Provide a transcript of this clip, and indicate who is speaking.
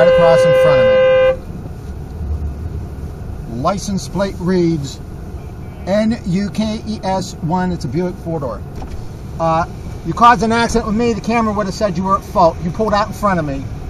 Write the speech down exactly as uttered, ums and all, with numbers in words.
Speaker 1: right across in front of me. License plate reads N U K E S one. It's a Buick four-door. Uh, you caused an accident with me. The camera would have said you were at fault. You pulled out in front of me.